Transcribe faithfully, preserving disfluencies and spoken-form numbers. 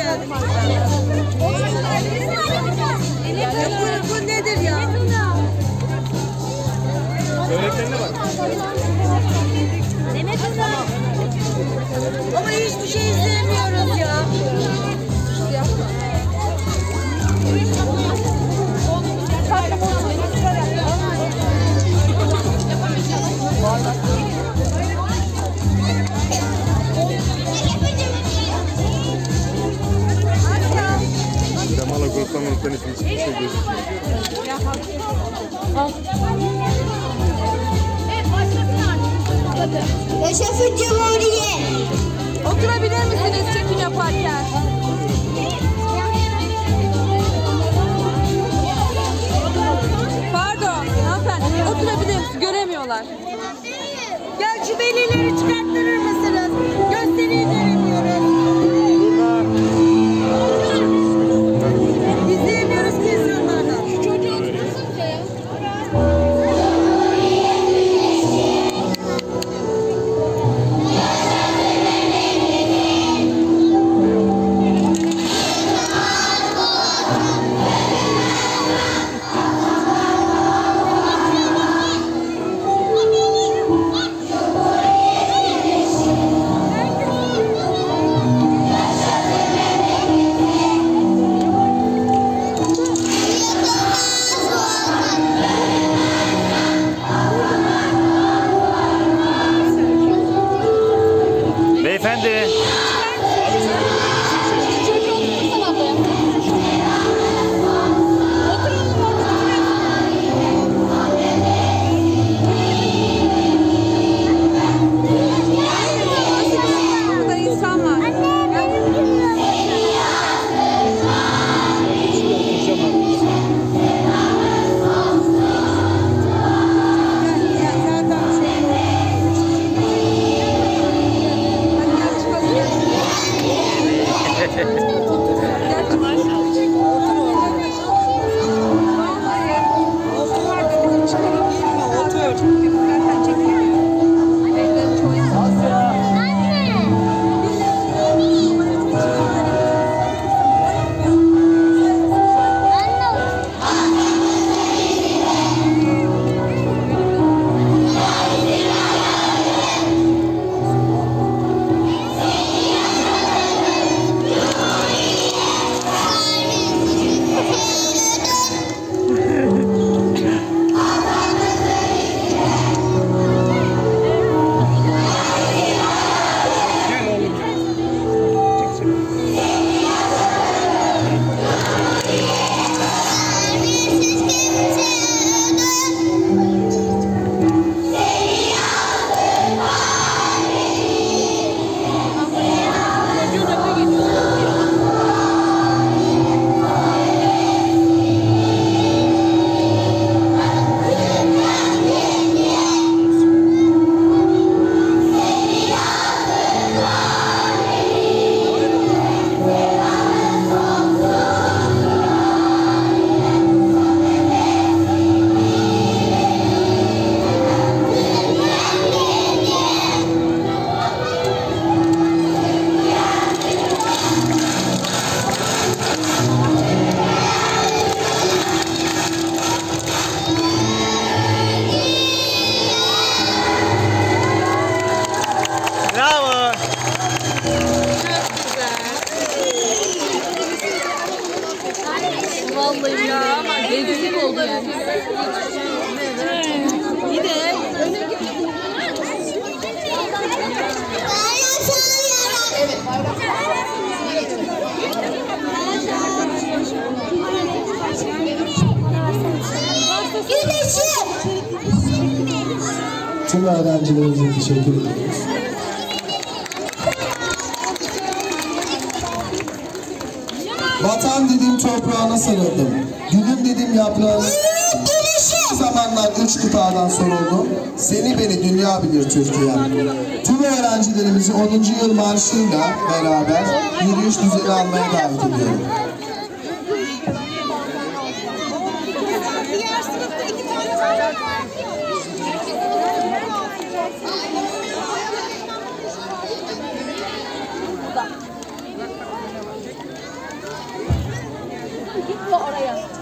geldin. Bu, bu nedir ya? Böreklerine bak. Ama hiçbir şey izleyemiyoruz ya. Damala gruptan gruptan hiçbir şey gözükmüyor. Yaşasın Cumhuriyet. Oturabilir misiniz çekim yaparken? Pardon, hanımefendi oturabilir misiniz? Göremiyorlar. Gel şu velileri çıkarttırır mısınız? Gösteriyi göremiyoruz. İzleyemiyoruz ki insanlardan. Şu çocuğu oturursunuz ya. Beyefendi. Burada insan var. Bravo. Vallahi ya ama rezillik oldu yani. Bir de Tüm öğrencilerimize teşekkür ederiz. Vatan dedim toprağına sarıldım. Gülüm dedim yaprağına. Bir zamanlar üç kıtadan soruldum. Seni beni dünya bilir Türkiye. Tüm öğrencilerimizi onuncu yıl marşıyla beraber yürüyüş düzeni almaya davet ediyorum. gitme oraya.